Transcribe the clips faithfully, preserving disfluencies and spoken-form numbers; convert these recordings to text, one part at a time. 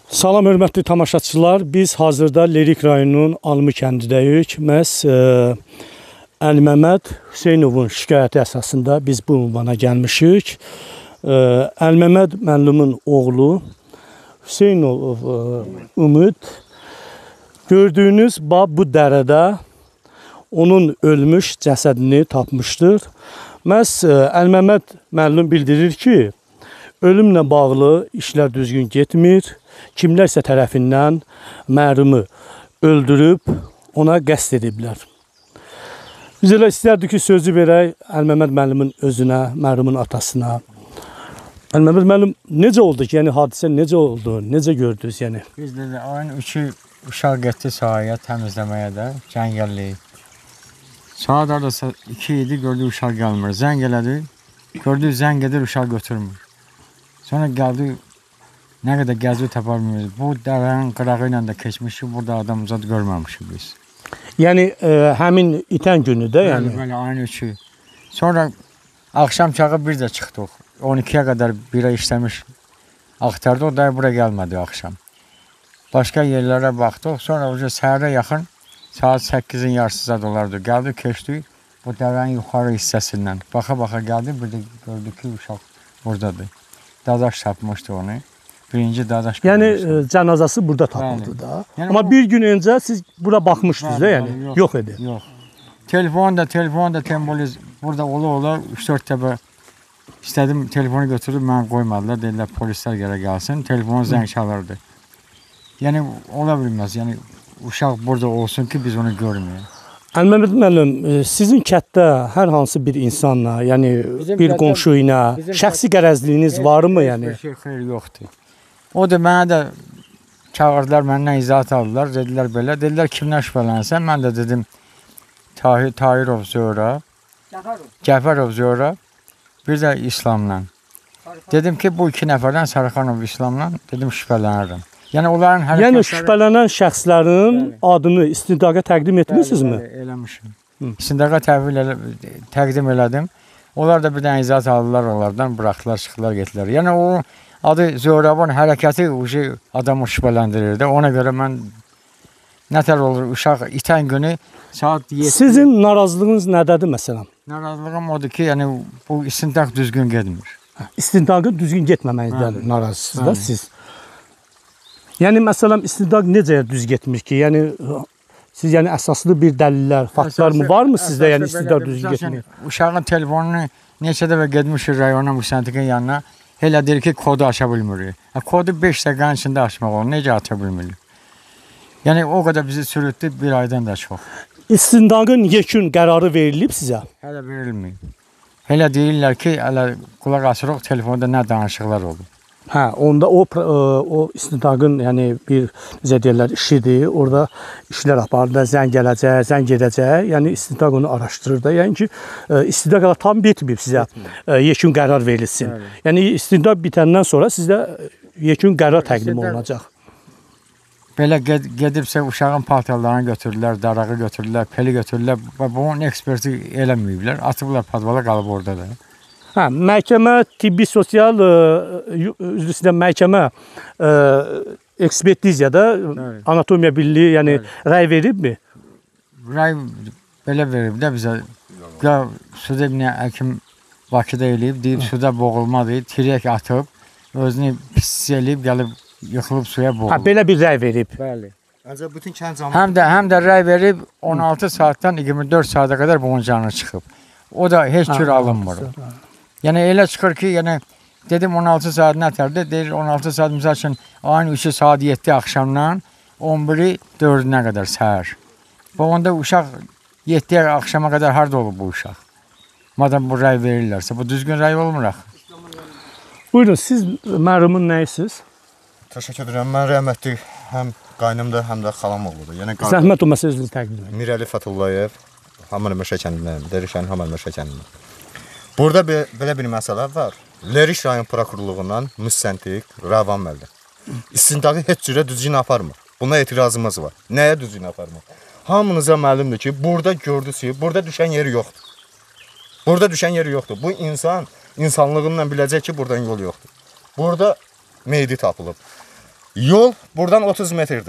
Salam hörmətli tamaşaçılar, biz hazırda Lerik rayonunun Almı kəndindəyik. Məhz e, Əli Məmməd Hüseynovun şikayəti əsasında biz bu ünvana gəlmişik. E, Əli Məmməd müəllimin oğlu Hüseynov e, Ümid gördüyünüz bu dərədə onun ölmüş cəsədini tapmışdır. Məhz e, Əli Məmməd müəllim bildirir ki, ölümlə bağlı işlər düzgün getmir. Kimlərsə tərəfindən mərhumu öldürüb, ona qəsd ediblər. Biz elə istərdik ki, sözü verək Əli Məmməd müəllimin özünə, mərhumun atasına. Əli Məmməd müəllim, necə oldu ki, yəni hadisə necə oldu, necə gördünüz yəni? Biz də ayın üçü uşaq getdi sahaya təmizləməyə də, cəngəlliyi. Saat arada iki idi, gördü uşaq gəlmir. Zəng elədi, gördü zəng edir, uşaq götürmür. Sonra gəldi, nə qədər gəzib tapa bilmiyoruz. Bu dərənin qırağı ilə də keçmişik, burada adam zad görməmişik biz. Yəni e, həmin itən günü də yəni? Bəli, bəli, ayın üçü. Sonra axşam çağı bir də çıxdıq. on ikiyə qədər bira işləmiş axtardı, o da bura gəlmədi axşam. Başqa yerlərə baxdıq, sonra uca səhərə yaxın saat səkkizin yarısı dolardı. Gəldi, keçdi bu dərənin yuxarı hissəsindən. Baxa-baxa gəldi, bir də gördü ki, uşaq buradadır. Dadaş tapmışdı onu. Birinci dadaş. Yəni e, cənazəsi burada tapıldı da. Yəni, amma o... bir gün öncə siz bura baxmışdınız da, yəni yox, yox idi. Yox. Telefon da, telefon da temboliz burada ola-ola üç dörd dəfə istədim telefonu götürüb mən qoymadılar. Dedilər polislər gələ gəlsin. Telefonu zəng çalırdı. Yəni ola bilməz. Yəni uşaq burada olsun ki, biz onu görməyək. Əli Məmməd müəllim, sizin kətdə hər hansı bir insanla, yəni bizim bir qonşu ilə şəxsi qərəzliyiniz varmı yəni? Heç bir şey xeyir yoxdur. O da mənə də çağırdılar, məndən izahat aldılar, dedilər belə. Dedilər kimdən şübhələnsən? Mən də dedim Tahir, Tahirov Zöhrə, Cəfərov Zöhrə, bir də İslamla. Dedim ki, bu iki nəfərdən Sarıxanov İslamla dedim şübhələnirəm. Yəni onların hərəkətləri... Yəni şübhələnən şəxslərin bəli, adını istintaqa təqdim etmisinizmi? Bəli, eləmişim. İstintaqa elə, təqdim elədim. Onlar da bir dənə izahat aldılar onlardan, buraxdılar, çıxdılar, getdilər. Yəni o adı Zöhrəvan hərəkəti adamı şübhələndirirdi. Ona görə mən nətər olur, uşaq itən günü saat yeddi... Sizin narazılığınız nədədir məsələn? Narazılığım odur ki, yəni bu istintaq düzgün getmir. İstintaqın düzgün getməməkdədir narazısınız da siz. Yəni məsələn istintaq necə düz getmir ki? Yəni siz yəni əsaslı bir dəlillər, faktlar mı varmı sizdə yəni istintaq düz getmir? Uşağın telefonunu neçə dəfə getmişik rayona müstəntiqin yanına. Elə deyir ki, kodu aça bilmirik. Kodu beş dəqiqənin içində açmaq olur. Necə aça bilmirik? Yəni o qədər bizi sürütdü bir aydan da çox. İstintaqın yekun qərarı verilib sizə? Hələ verilməyib. Elə deyirlər ki, hələ qulaq asırıq telefonda nə danışıqlar oldu. Hə, onda o o istintaqın yəni bir necə deyirlər işidir. Orada işlər aparılır, zəng gələcək, zəng gedəcək. Yəni istintaq onu araşdırır da. Yəni ki, istintaq tam bitməyib sizə yekun qərar verilsin. Bəli. Yəni istintaq bitəndən sonra sizdə yekun qərar təqdim olunacaq. Belə ged gedibsə uşağın paltarlarını götürdülər, darağı götürdülər, peli götürdülər. Bunun eksperti eləməyiblər. Atıblar padvala, qalıb orada da. Hə, məhkəmə, tibbi, sosial, üzr istəyirəm, məhkəmə ə, ekspertiziyada anatomiya birliyi, yəni rəy veribmi? Rəy belə verib də bizə. Ya suda bir həkim Bakıda eləyib, deyib Hı. suda boğulmadır, tirək atıb, özünü pis eləyib, gəlib yıxılıb suya boğulub. Hə, belə bir rəy verib. Bəli. Ancaq bütün kənd cəmiyyəti həm də həm də rəy verib on altı saatdan iyirmi dörd saata qədər bunun canı çıxıb. O da heç cür alınmır. Yəni elə çıxır ki, yəni dedim on altı saat nətərdir? Deyir on altı saat misal üçün ayın üçü saat yeddi axşamdan on biri dördünə qədər səhər. Və onda uşaq yeddiyə axşama qədər harda olub bu uşaq? Madam bu rəy verirlərsə, bu düzgün rəy olmur axı. Buyurun, siz mərhumun nəyisiz? Təşəkkür edirəm. Mən rəhmətli həm qaynımdır, həm də xalam oğludur. Yəni zəhmət olmasa özünüzü təqdim edin. Mirəli Fətullayev, Hamar Meşə kəndindəndir. Dərişən Hamar Meşə kəndindən. Burada be, belə bir məsələ var. Lerik rayon prokurorluğundan müstəntiq Rəvan müəllim. İstintağı heç cürə düzgün aparmır. Buna etirazımız var. Nəyə düzgün aparmır? Hamınıza məlumdur ki, burada gördünüz ki, burada düşən yeri yoxdur. Burada düşən yeri yoxdur. Bu insan insanlığından biləcək ki, buradan yol yoxdur. Burada meyidi tapılıb. Yol buradan otuz metrdir.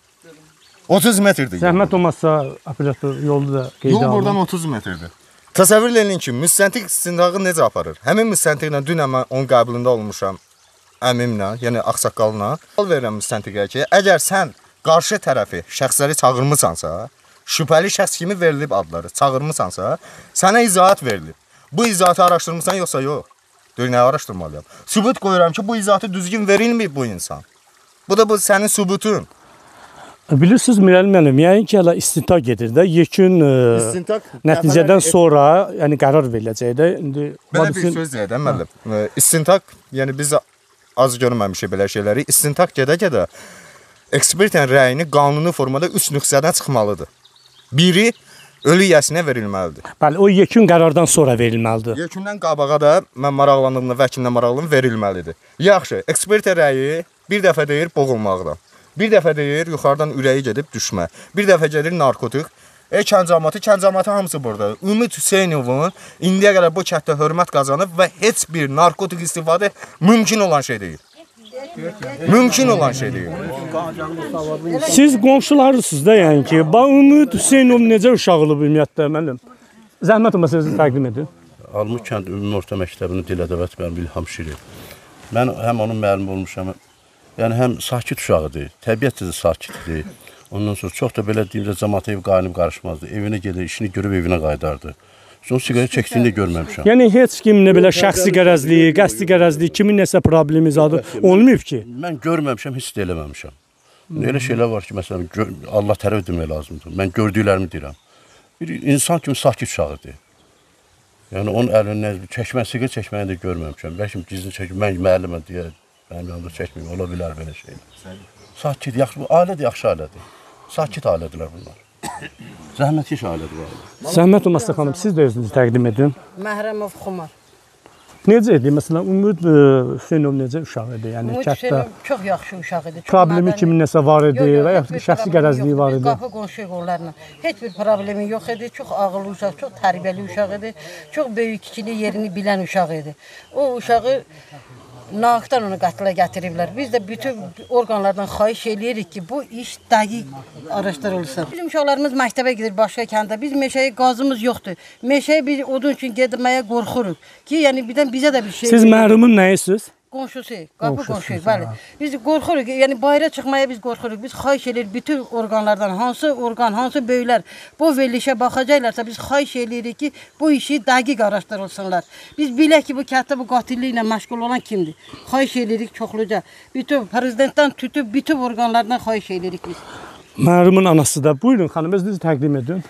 otuz metrdir. Zəhmət olmazsa operator yolu da qeydə Yol alın. buradan otuz metrdir. Təsəvvür edin ki, müstəntiq istintağı necə aparır? Həmin müstəntiqlə dünən mən onun qəbulunda olmuşam əmimlə, yəni ağsaqqalına. Sual verirəm müstəntiqə ki, əgər sən qarşı tərəfi şəxsləri çağırmısansa, şübhəli şəxs kimi verilib adları çağırmısansa, sənə izahat verilib. Bu izahatı araşdırmısan yoxsa yox? Deyir, nə araşdırmalıyam? Sübut qoyuram ki, bu izahatı düzgün verilməyib bu insan. Bu da bu sənin sübutun. Bilirsiniz Mirəli müəllim, yəni ki, hələ istintaq gedir də, yekun İstintaq nəticədən sonra, yəni qərar veriləcək də. İndi belə bir söz deyək də müəllim. İstintaq, yəni biz az görməmişik belə şeyləri. İstintaq gedə-gedə ekspertin rəyini qanuni formada üç nüqsədən çıxmalıdır. Biri ölü yəsinə verilməlidir. Bəli, o yekun qərardan sonra verilməlidir. Yekundan qabağa da mən maraqlandığımda vəkilinlə maraqlandım verilməlidir. Yaxşı, ekspertin rəyi bir dəfə deyir boğulmaqdan. Bir dəfə deyir yuxarıdan ürəyi gedib düşmə. Bir dəfə gedir narkotik. E kəncamatı, kəncamatı hamısı burada. Ümid Hüseynovun indiyə qədər bu kənddə hörmət qazanıb və heç bir narkotik istifadə mümkün olan şey deyil. Mümkün olan şey deyil. Siz qonşularısınız da yəni ki, ba Ümid Hüseynov necə uşaqılıb ümumiyyətlə müəllim? Zəhmət olmasa sizi təqdim edin. Almıq kənd ümumi orta məktəbinin dil ədəbiyyat müəllimi İlham Şirin. Mən həm onun müəllimi olmuşam, yəni həm sakit uşağıdır, təbiət də sakitdir. Ondan sonra çox da belə deyim də cəmaata ev qaynıb qarışmazdı. Evinə gedir, işini görüb evinə qayıdardı. Son siqaret çəkdiyini də görməmişəm. Yəni heç kimin belə şəxsi qərəzliyi, qəsdi qərəzliyi, kimin nəsə problemi zadı olmayıb ki? Mən görməmişəm, hiss də eləməmişəm. Elə şeylər var ki, məsələn, Allah tərəf demək lazımdır. Mən gördüklərimi deyirəm. Bir insan kimi sakit uşağıdır. Yəni onun əlindən çəkmə, siqaret çəkməyini də görməmişəm. Bəlkə gizli çəkib, mən müəlliməm deyə mənim yanımda çəkməyim, ola bilər belə şeylər. Sakit, yaxşı, ailədir, yaxşı ailədir. Sakit ailədirlər bunlar. Zəhmətkeş ailədir bu ailə. Zəhmət olmasa xanım, siz də özünüzü təqdim edin. Məhrəmov Xumar. Necə idi? Məsələn, Ümid Hüseynov necə uşaq idi? Yəni Ümid kənddə Hüseynov çox yaxşı uşaq idi. Çox problemi mədəni. kimin nəsə var idi Yox, yox, və heç yaxud bir şəxsi problemi qərəzliyi yox var idi. idi? Qapı qonşu onlarla. Heç bir problemi yox idi. Çox ağıllı uşaq, çox tərbiyəli uşaq idi. Çox böyük kiçili yerini bilən uşaq idi. O uşağı naqdan onu qətlə gətiriblər. Biz də bütün orqanlardan xahiş eləyirik ki, bu iş dəqiq araşdırılsın. Bizim uşaqlarımız məktəbə gedir başqa kəndə. Biz meşəyə qazımız yoxdur. Meşəyə biz odun üçün getməyə qorxuruq ki, yəni birdən bizə də bir şey. Siz məhrumun nəyisiz? Qonşusu, qapı qonşuyuz, bəli. Biz qorxuruq, yəni bayıra çıxmaya biz qorxuruq. Biz xahiş edirik bütün orqanlardan, hansı orqan, hansı böyüklər bu verilişə baxacaqlarsa biz xahiş edirik ki, bu işi dəqiq araşdırılsınlar. Biz bilək ki, bu kənddə bu qatilliklə məşğul olan kimdir? Xahiş edirik çoxluca. Bütün prezidentdən tutub bütün orqanlardan xahiş edirik biz. Məhrumun anası da. Buyurun xanım, özünüzü təqdim edin.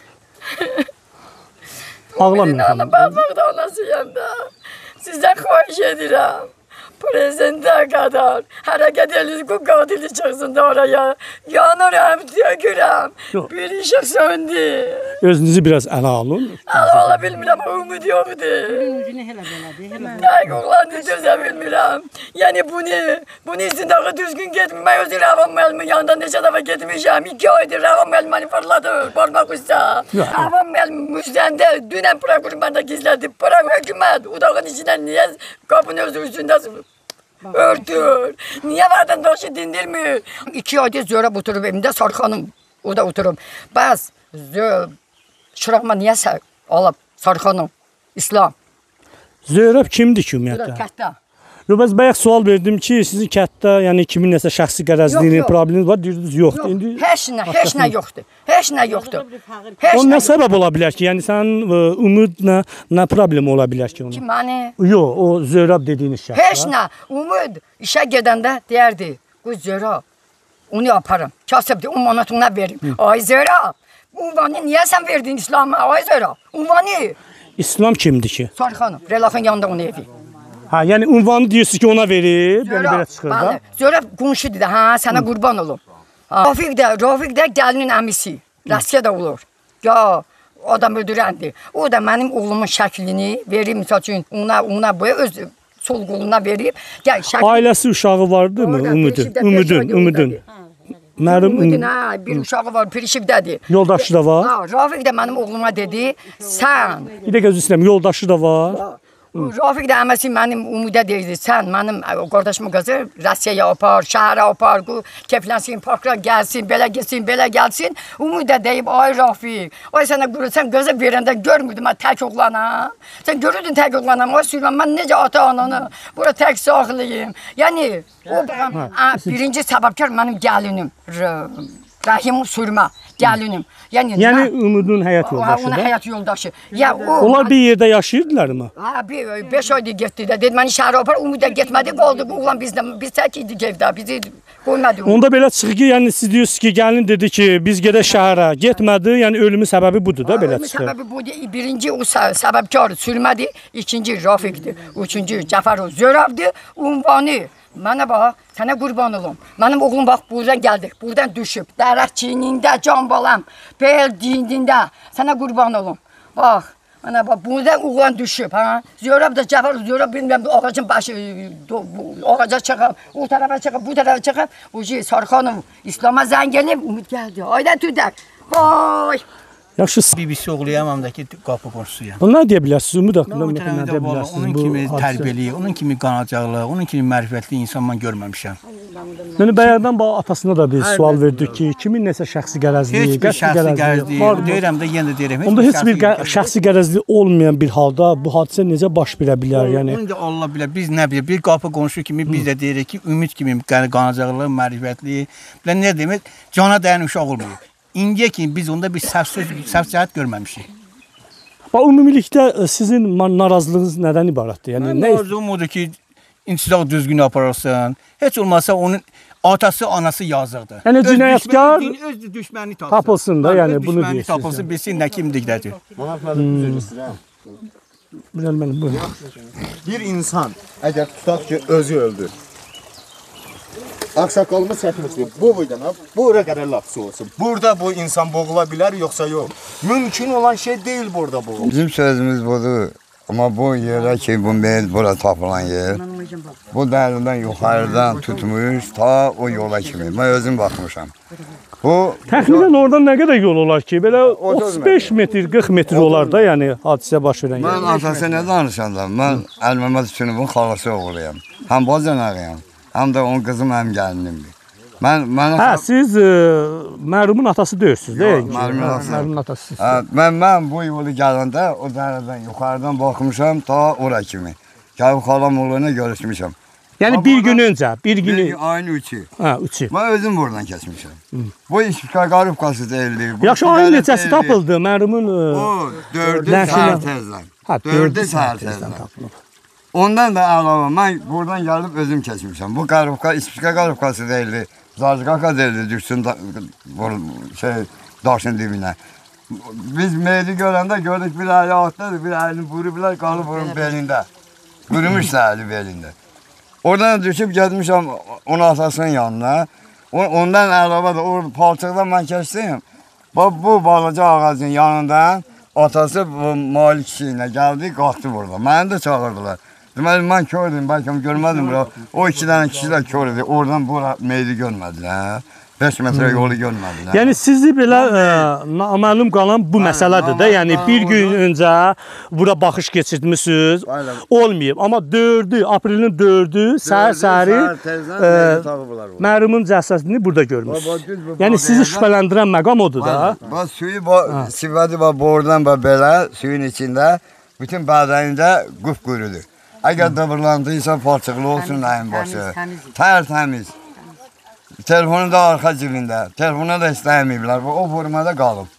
Ağlamayın xanım. Ben burada anasıyım da. Sizden xahiş edirəm. Prezidentə qədər hərəkət ediniz, bu qatili çıxsın da oraya. Yanıram, dökürəm. Yox. Bir işıq söndü. Özünüzü biraz ələ alın. Əl ala bilmirəm, ümid yoxdur. Üzünü hələ belədir, hələ. Dəqiq oğlanı dözə bilmirəm. Yəni bunu, bunu istintağı düzgün getmir. Mən özü Rəvan müəllimin yanında neçə dəfə getmişəm. İki aydır Rəvan müəllim məni fırladır, parmaq üstə. Rəvan müəllim müjdəndə dünən prokuror məndə gizlədi. Bırak hökumət, udağın içindən niyə qapının özü üstündə örtür. Niye vatandaşı dindirmiyor? İki ayda zöre oturup evimde Sarkanım. O da oturup. Bas, şıraqma niye alıp Sarkanım? İslam. Zöhrəb kimdir ki Bu da ümumiyyətlə? kətdə. Yox, bəs bayaq sual verdim ki, sizin kənddə yəni kimin nəsə şəxsi qərəzliyinin Yox, yox. probleminiz var, deyirdiniz yoxdur. Yox, İndi heç nə, heç nə yoxdur. Heç nə yoxdur. Heç o nə nə yoxdur. səbəb ola bilər ki? Yəni sənin ə, ümidlə nə problem ola bilər ki Ki, onun? məni Yox, o Zöhrəb dediyiniz şəxs. heç nə. Umud işə gedəndə deyərdi. Bu zöra. Onu yaparım. Kasıbdır, on manat ona verim. Ay zöra. Unvanı niye sen verdin İslam'a? Ay zöra. Unvanı. İslam kimdir ki? Sarkanım. Relaxın yanında onun evi. Ha, yəni ünvanı deyirsiniz ki, ona verib, yəni belə çıxır da. Bəli. Zöra qonşudur da. Hə, sənə qurban olum. Ha. Rafiq də, Rafiq də gəlinin əmisi. Rəskiyə də olur. Ya adam öldürəndir. O da mənim oğlumun şəklini verib, misal üçün ona, ona bu öz sol qoluna verib. Gəl şəkli. Ailəsi uşağı vardı mı? Orada Ümidin, Pirişivdə bir Ümidin, şey Ümidin. Mənim Ümidin, hə, bir uşağı var, Pirişivdədir. yoldaşı da var. Ha, Rafiq də mənim oğluma dedi, sən Bir dəqiqə özür istəyirəm, yoldaşı da var. Rafiq də əməsi mənim umudə deyirdi. Sən mənim qardaşımın qızı Rusiyaya apar, şəhərə apar, keflənsin, parkra gəlsin, belə gəlsin, belə gəlsin. Umudə deyib, ay Rafiq, ay sənə quru, sən gözə verəndə görmürdün mən tək oğlanam. Sən görürdün tək oğlanam, ay sürməm, mən necə ata-ananı bura tək saxlayayım. Yəni, o birinci səbəbkar mənim gəlinim, Rahim Sürmə, gəlinim. Yəni, yəni Umudun həyat yoldaşı onun da? həyat yoldaşı. Ya, o, Onlar bir yerdə yaşayırdılar mı? Ha, bir, beş ayda getdi də. Dedi, məni şəhərə apar, Umuda getmədi, qaldı. Ulan bizdə, biz tək idik evdə, bizi qoymadı. Onda belə çıxır ki, yəni siz deyirsiniz ki, gəlin dedi ki, biz gedək şəhərə, getmədi, yəni ölümün səbəbi budur da, belə çıxır. Ölümün səbəbi budur. Birinci o səbəbkar Sürmədi, ikinci Rafiqdir, üçüncü Cəfərov Zörəvdir, ünvanı. Mənə bax, sənə qurban olum. Mənim oğlum bax, buradan gəldi, buradan düşüb. Dərək çiynində, can balam, bel diyindində. Sənə qurban olum. Bax, mənə bax, buradan oğlan düşüb. Zörəb də Cəfər, Zörəb bilməm, ağacın başı, ağaca çıxıb, o tərəfə çıxıb, bu tərəfə çıxıb. Bu şey, Sarxanov İslam'a zəng gəlib, Umud gəldi. Ayda tüdək, vay! Yaxşı. B B C oğluyam, həm də ki, qapı qonşusuyam. Bunlar deyə bilərsiniz, Umud haqqında Mən o nə deyə tərəfdə valla, bilərsiniz? onun bu kimi hadisə? tərbiyəli, onun kimi qanacaqlı, onun kimi mərifətli insan mən görməmişəm. Yəni bayaqdan bax atasına da bir sual verdik ki, kimin nəsə şəxsi qərəzliyi, Heç bir şəxsi qərəzliyi, deyirəm də, yenə də deyirəm. Onda heç bir şəxsi qərəzliyi olmayan bir halda bu hadisə necə baş verə bilər? Yəni onu da Allah bilər, biz nə bilir, bir qapı qonşu kimi biz də deyirik ki, ümid kimi qanacaqlı, mərifətli, bilən nə demək, cana dəyən uşaq olmayıb. İndiyə ki, biz onda bir səhv söz, səhv cəhət görməmişik. Bax, ümumilikdə sizin narazılığınız nədən ibarətdir? Yəni, Mən arzum odur ki, intizaq düzgün aparılsın. Heç olmasa onun atası, anası yazıqdır. Yəni, cinayətkar öz düşməni tapsın. tapılsın da, yəni bunu deyirsiniz. deyirsiniz. Tapılsın, bilsin nə kimlikdədir. Bilən mənim, buyurun. Bir insan əgər tutaq ki, özü öldü. Ağsaqqalımız çəkmişdir. Bu boydan, bura qədər lapsı olsun. Burada bu insan boğula bilər, yoxsa yox? Mümkün olan şey deyil burada boğul. Bizim sözümüz budur. Amma bu yerə ki, bu meyil bura tapılan yer, bu dərindən yuxarıdan tutmuş, ta o yola kimi. Mən özüm baxmışam. Bu Təxminən oradan nə qədər yol olar ki? Belə otuz beş metr, qırx metr olar da, yəni hadisə baş verən yer. mən atası nə danışandım? Mən Əl-Məmməd Hüseynovun xalası oğluyam. Həm bacanağıyam, həm də onun qızım həm gəlinimdir. Mən mənə Hə, siz ə, mərhumun atası deyilsiniz, deyil ki? mərhumun Hə, atası. Mərhumun atası. Hə, mən mən bu yolu gələndə o dərədən yuxarıdan baxmışam ta ora kimi. Gəlib xalam oğluna görüşmüşəm. Yəni bir gün öncə, bir gün Bir ayın üçü. hə, üçü. Mən özüm buradan keçmişəm. Bu iş Qarabqası deyildi. Bu Yaxşı, ayın neçəsi tapıldı mərhumun? O dördü Lənçinə- səhər tezdən. Hə, Dördü səhər tezdən. Ondan da əlavə mən buradan gəlib özüm keçmişəm. Bu Qarabqa, İspika Qarabqası deyildi. Zazqaka deyildi, düşsün da, şey, daşın dibinə. Biz meyli görəndə gördük bir əli atladı, bir əlini vurublar, qalıb vurun belində. Qurumuşsa əli belində. Oradan düşüb gəlmişəm onun atasının yanına. Ondan əlavə də o palçıqdan mən keçdim. Bu balaca ağacın yanından atası Malik kişi ilə gəldi, qalxdı burada. Məni də çağırdılar. Deməli, mən kördüm, bəlkə görmədim bura. O iki dənə kişi də kör idi. Oradan bura meyli görmədilər. beş metrə yolu görmədilər. Yəni sizi belə ə, naməlum qalan bu məsələdir də. Yəni bir gün öncə bura baxış keçirtmisiniz. Olmayıb. Amma dördü, aprelin dördü səhər səhəri mərhumun cəsədini burada görmüsünüz. Yəni sizi şübhələndirən məqam odur da. Bax suyu sifəti var bordan və belə suyun içində bütün bədənində qupqurudur. Əgər dövrlandıysa palçıqlı olsun nəyin başı. Tərtəmiz. Telefonu da arxa cibində. Telefona da istəyəməyiblər. O formada qalıb.